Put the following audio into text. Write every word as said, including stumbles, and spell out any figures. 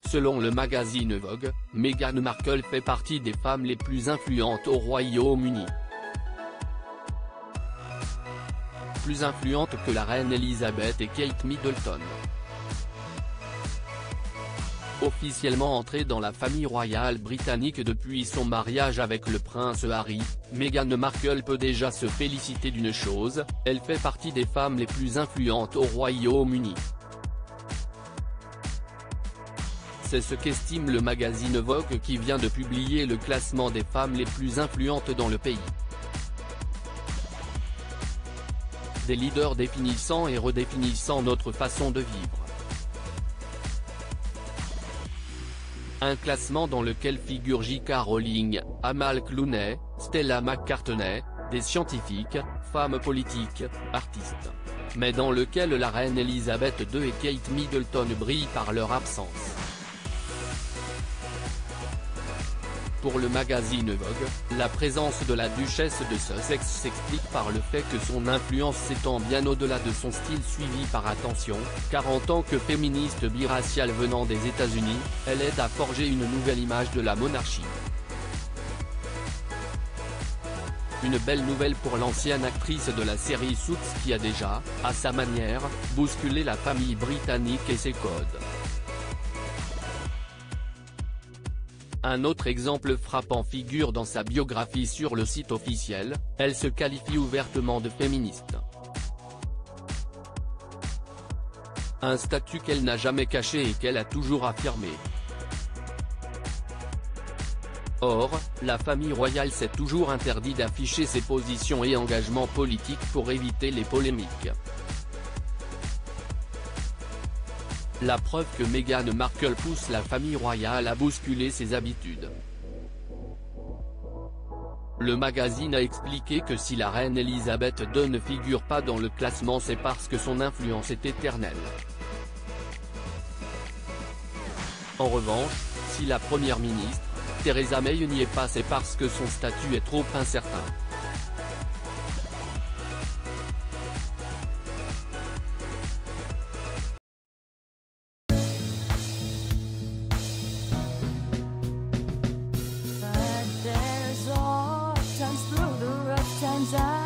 Selon le magazine Vogue, Meghan Markle fait partie des femmes les plus influentes au Royaume-Uni. Plus influente que la reine Elisabeth et Kate Middleton. Officiellement entrée dans la famille royale britannique depuis son mariage avec le prince Harry, Meghan Markle peut déjà se féliciter d'une chose, elle fait partie des femmes les plus influentes au Royaume-Uni. C'est ce qu'estime le magazine Vogue qui vient de publier le classement des femmes les plus influentes dans le pays. Des leaders définissant et redéfinissant notre façon de vivre. Un classement dans lequel figurent J K Rowling, Amal Clooney, Stella McCartney, des scientifiques, femmes politiques, artistes. Mais dans lequel la reine Elisabeth deux et Kate Middleton brillent par leur absence. Pour le magazine Vogue, la présence de la duchesse de Sussex s'explique par le fait que son influence s'étend bien au-delà de son style suivi par attention, car en tant que féministe biraciale venant des États-Unis, elle aide à forger une nouvelle image de la monarchie. Une belle nouvelle pour l'ancienne actrice de la série Suits qui a déjà, à sa manière, bousculé la famille britannique et ses codes. Un autre exemple frappant figure dans sa biographie sur le site officiel, elle se qualifie ouvertement de féministe. Un statut qu'elle n'a jamais caché et qu'elle a toujours affirmé. Or, la famille royale s'est toujours interdit d'afficher ses positions et engagements politiques pour éviter les polémiques. La preuve que Meghan Markle pousse la famille royale à bousculer ses habitudes. Le magazine a expliqué que si la reine Elisabeth deux ne figure pas dans le classement, c'est parce que son influence est éternelle. En revanche, si la première ministre, Theresa May n'y est pas, c'est parce que son statut est trop incertain. Times I